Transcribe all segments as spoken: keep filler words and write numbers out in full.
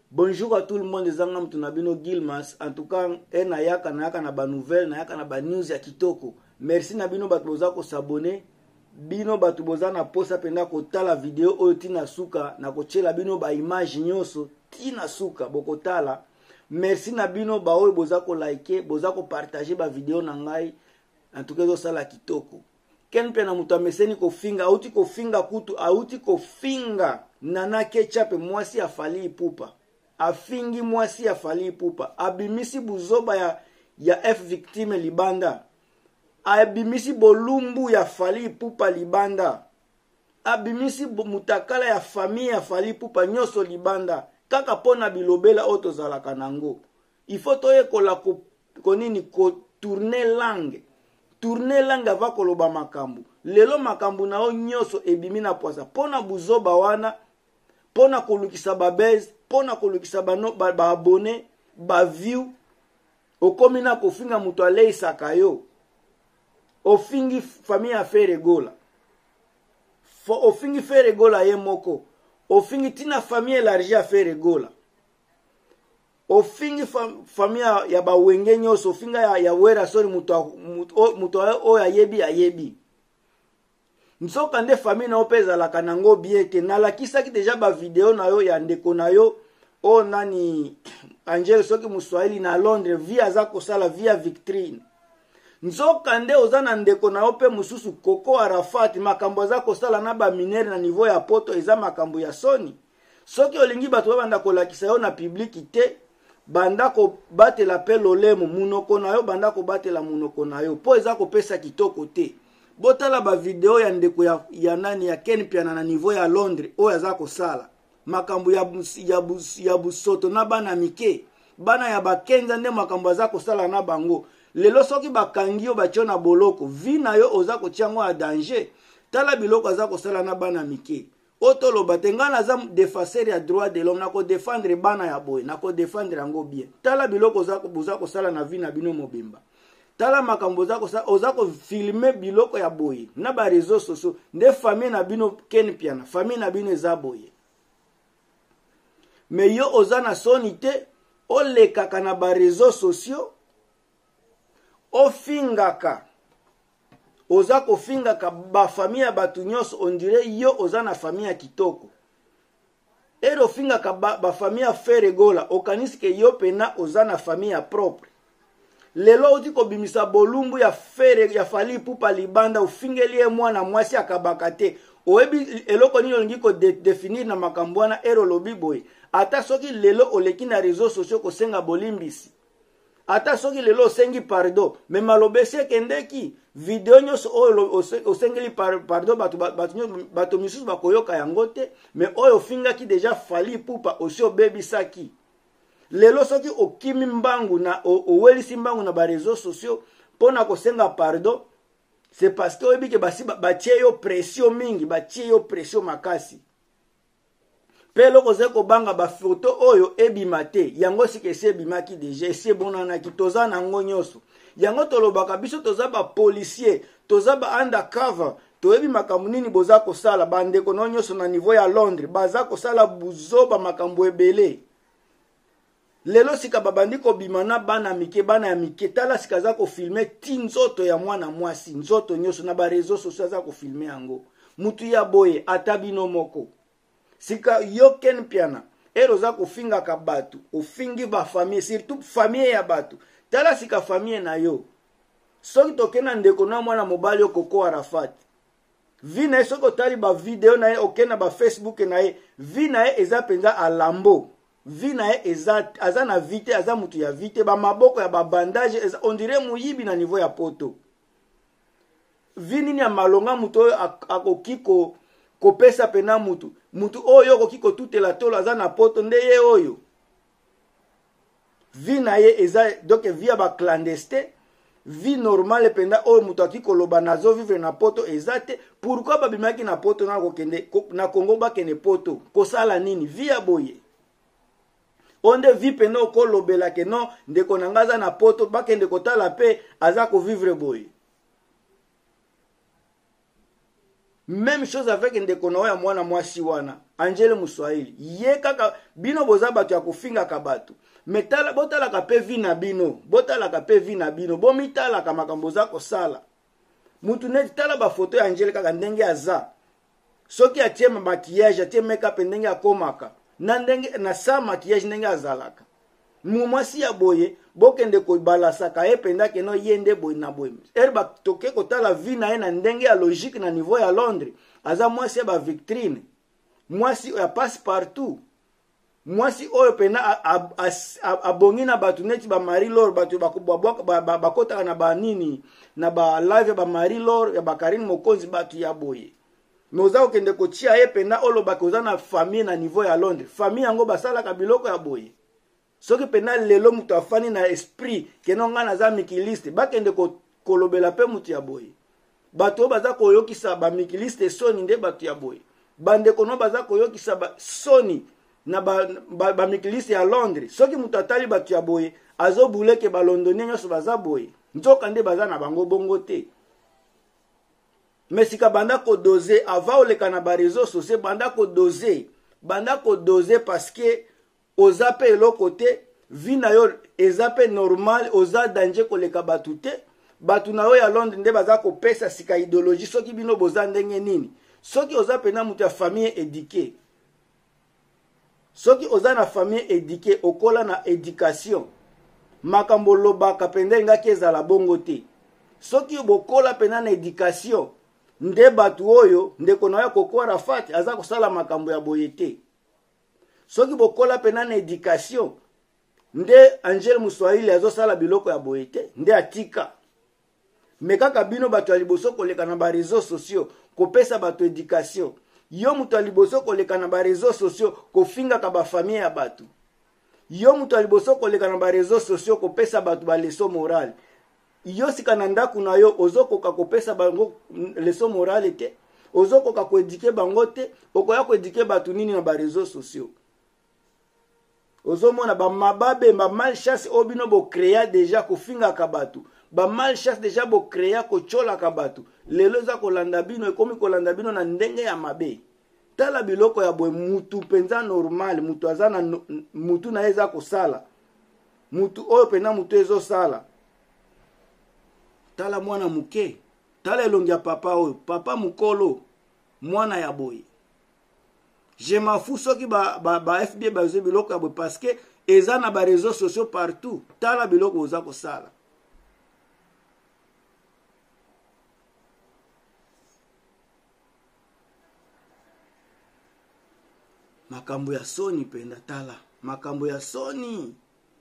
Bonjour à tout le monde, ezanga mtunabino Gilmas. En tout cas, e na yaka na yaka na ba nouvelle, na yaka na ba news ya kitoko. Merci na bino batu boza ko s'abonner. Bino batu boza na posa penda ko tala video oyo tina suka na ko chela bino ba image nyoso tina suka boko tala. Merci na bino ba oyo boza ko like, boza ko partager ba video na ngai. En tout cas zo sala kitoko. Ken pe na mutu ameseni ko finga, auti ko finga kutu, auti ko finga nana ketchup mwasi afali ipupa. Afingi mwasi afali ipupa. Abimisi buzoba ya, ya F victime libanda. Abimisi bolumbu ya fali ipupa libanda. Abimisi mutakala ya famille ya fali ipupa nyoso libanda. Kaka pona bilobela oto zalaka nango. Ifo toye kola ko, konini ko tourner langue. Tourner langue ava koloba makambu. Lelo makambu na o nyoso ebimi na poasa. Pona buzoba wana. Pona kolukisa babez. Pona kolukisa ba, no, ba, ba abone. Ba view. Okomi na kofinga mutu alei sakayo. Ofingi famille a fere gola. Fo, ofingi fere gola ye moko. Ofingi tina famille élargie a fere gola. Ofingi fam, famille ya ba wenge nyoso. Ofinga ya, ya wera sori mutu, mutu, mutu o ya yebi ya yebi. Nsoka nde famille na opeza la kanango biete. Nalakisa ki deja ba video na yo ya ndeko na yo. O nani Angel soki muswahili na Londres. Via zako sala via Victrine. Nzoka nde ozana ndeko na ope mususu Koko Arafat makambo zako sala na ba minere na niveau ya poto eza makambo ya soni. Soki olingi batu banda kolakisa yo na publiki te banda ko batela pe lolemo munoko na yo banda ko batela munoko na yo po eza ko pesa kitoko te. Botala ba video ya ndeko ya, ya nani ya Ken Piana na niveau ya Londres o yaza ko sala makambo ya ya, ya busoto na bana mike bana ya bakenza nde makambo za ko sala na bango. Lelo soki bakangi yo batyo na boloko vi na yo oza kotiango a danger. Tala biloko aza kosala na bana mike. Otolo batengana aza defaser ya droit de l'homme na ko défendre bana ya boy na ko défendre yango bien. Tala biloko oza kobuza kosala na vi na bino mobimba. Tala makambo oza kosala oza ko filmer biloko ya boy na ba réseaux sociaux nde famille na bino Ken Piana famille na bino eza boy. Mais yo oza na sonite olekaka na ba réseaux sociaux ofingaka oza kofingaka ba famille ya batu nyonso on dirait yo oza na famille ya kitoko ero fingaka ba, ba famille ya feregola okaniske yo pena oza na famille ya propre. Lelo uti kobimisa bolumbu ya fere ya fali pupa libanda ofingeli ye mwana mwasi akabaka te oyebi eloko nini olingi ko de, definir na makambo wana ero lobi boy ata soki lelo oleki na réseaux sociaux kosenga bolimbisi. Ata soki lelo osengi pardon, me malobese kendeki video nyoso oyo osengeli pardon batu batu batu misusu bakoyoka yango te, me oyo finga ki deja fali pupa osi obebisaki. Lelo soki okimi mbangu na owelisi mbangu na ba réseaux sociaux pona kosenga pardon, c'est parce que oyebi ke basi batie yo pression mingi, batie yo pression makasi. Pelo koze ko banga ba photo oyo ebima te yango sike se bimaki deja se bonana ki toza na ngonyoso yango tolobaka biso toza ba policier toza ba undercover toyebi makambo nini boza ko sala bande ko nonyoso na niveau ya Londres baza ko sala buzoba makambo ebele. Lelo sika babandi ko bimana bana mike bana ya mike tala sika za ko filmer tinzoto ya mwana mwasi nzoto nyoso na ba réseaux sociaux za ko filmer yango mutu ya boye atabino moko. Sika yo Ken Piana ero za kofinga ka batu ofingi ba famille surtout famille ya batu tala sika famille na yo soki tokena ndeko na mwana mobali yo Koko Arafat vi na ye soko tali ba video na ye okena ba Facebook na ye vi na ye eza penza alambo vi na ye eza aza na vite aza mutu ya vite ba maboko ya ba bandage eza on dirait muyibi na niveau ya poto vi nini ya malonga mutu akokiko kopesa pena mutu mutu oyo kokiko tutela tolo aza na poto nde ye oyo vi na ye eza donc via ba clandestin vie normale penda oyo mutu akiko loba nazo vivre na poto eza te. Pourquoi babimaki na poto na kokende na Congo bakene poto kosala nini via boye onde vi pena okolobela ke non ndeko nangaza na poto bakende kotala pe aza ko vivre boye. Même chose avec ndeko na ya mwana mwasi wana Angele Muswahili ye kaka bino boza batu ya kufinga ka batu metala botala ka pe vi na bino botala ka pe vi na bino bomitala ka makambo za kosala mutu neti tala ba photo ya Angele kaka ndenge aza soki atie maquillage atie make-up ndenge akomaka na ndenge na sa maquillage ndenge azalaka mwasi ya boye bokende ko balasaka ye penda keno yende boye na boye erba toke kotala vi na ye na ndenge ya logique na niveau ya Londres aza mwasi ya ba vitrine mwasi ya passe partout mwasi oyo pena abongi na batu neti ba Marie Laure batu bakobwa bakotaka na ba nini na ba live ba Marie Laure ya ba Karine Mokonzi batu ya boye noza okende kotia ye pena olo bakoza na famille na niveau ya Londres famille yango basala ka biloko ya boye soki pena lelo mutu afani na esprit keno nga naza mikiliste bakende ko kolobela pe mutu ya boye bato baza koyokisa ba mikiliste soni nde batu ya boye bande kono baza koyokisa ba soni na ba, ba, ba mikiliste ya Londres soki mutu atali batu ya boye azo buleke ba londonien nyoso baza boye nzoka nde baza na bango bongo te mesika banda ko doser ava oleka na ba réseaux sociaux banda ko doser banda ko doser parce que oza pe eloko te vi na yo eza pe normal oza danger koleka batu te batu na yo ya Londres nde baza kopesa sika idéologie soki bino boza ndenge nini soki oza pena mutu ya famille éduquée soki oza na famille éduquée okola na éducation makambo lobaka pende ngaki ezala bongo te soki bokola pena na éducation nde batu oyo ndeko na yo Koko Arafat aza kosala makambo ya boye te soki bokola pena na éducation nde Angele Muswahili azosala biloko ya boye te nde atika me kaka bino bato ya liboso koleka na ba réseaux sociaux kopesa bato éducation yo mutu ya liboso koleka na ba réseaux sociaux kofinga ka ba famille ya bato yo mutu ya liboso koleka na ba réseaux sociaux kopesa bato ba leçon morale yo sika na ndaku na yo ozokoka kopesa bango leçon morale te ozokoka koéduquer bango te okoya koéduquer bato nini na ba réseaux sociaux ozomona ba mababe ba malchance obino bo créer déjà kofinga ka bato ba malchance déjà bo créer ko chola ka bato lelo za kolanda bino ekomi kolanda bino na ndenge ya mabe tala biloko ya boye mutu penza normal mutu azana mutu na eza kosala mutu oyo pena mutu ezo sala tala mwana muke tala elongi ya papa oyo papa mukolo mwana ya boye je m'en fous soki ba ba, ba F B I ba zo biloko ya boye parce que eza na ba réseaux sociaux partout tala biloko oza kosala makambo ya soni penda tala makambo ya soni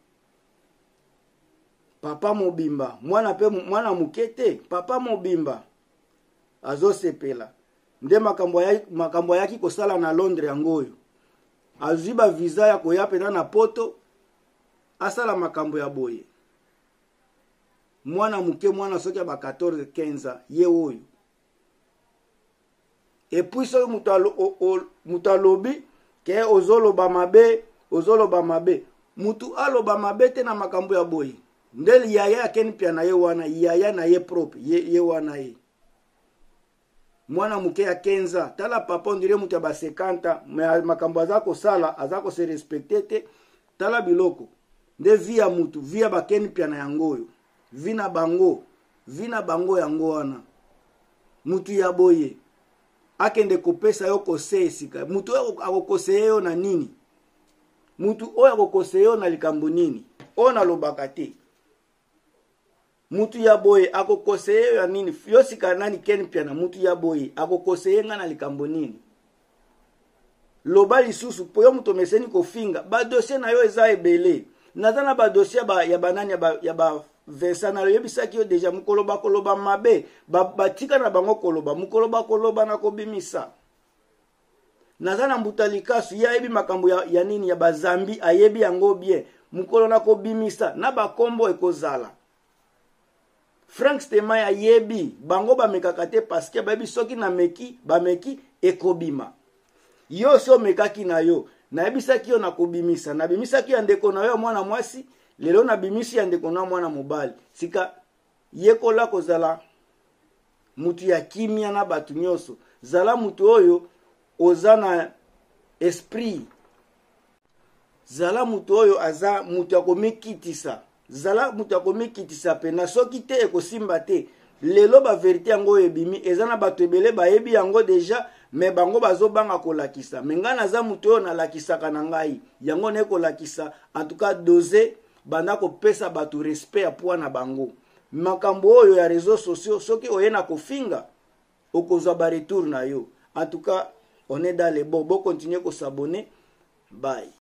papa mobimba mwana pe mwana mukete papa mobimba azo sepela nde makambo ya makambo yaki kosala na Londres yangoyo aziba visa ya koya pena na poto asala makambo ya boye mwana muke mwana soki ba quatorze quinze ye oyo et puis so mutalo mutalobi ke ozoloba mabe ozoloba mabe mutu aloba mabe te na makambo ya boye ndeli yaya akeni pia na ye wana yaya na ye propre ye, ye wana ye mwana muke ya kenza tala papa ndire mutu ya ba cinquante makambo azako sala azako se respecter te tala biloko nde via mutu via bakeni pia na yangoyo vina bango vina bango yango wana mutu ya boye akende kopesa yo kose sika mutu oyo akokose yo na nini mutu oyo akokose yo na likambo nini ona lobaka te mutu ya boye akokose yo ya nini yo sika nani ken pia na mutu ya boye akokose yenga na likambo nini loba lisusu po yo mutu meseni kofinga ba dossier na yo eza ebele nazana ba dossier ba ya banani ya ba, ya ba Vincent na yebisaki yo deja mukoloba koloba mabe batika na bango koloba mukoloba koloba na kobimisa nazana mbutalikasu ya yebi makambo ya, ya nini ya bazambi ayebi yango bien mukolo na kobimisa na bakombo ekozala Frank Stema ya yebi bango ba mekakate parce que babi soki na meki ba meki ekobima yo so mekaki na yo na yebisaki yo na kobimisa na bimisaki ya ndeko na yo mwana mwasi lelo na bimisi ya ndeko na mwana mobali sika yekola kozala mutu ya kimia na batu nyoso zala mutu oyo ozana esprit. Zala mutu oyo aza mutu ya komikitisa. Zala mutu ya komikitisa pe na soki te ekosimba te. Lelo ba verité yango ebimi ezana bato ebele bayebi yango deja me bango bazobanga kolakisa. Menga naza mutu oyo nalakisaka na ngai. Yango ne kolakisa en tout cas doser banda kopesa bato respect ya poa na bango. Makambo oyo ya réseaux sociaux soki oyena kofinga okozwa ba retour na yo. En tout cas, on est dans les bons. Bon, continuez à s'abonner. Bye.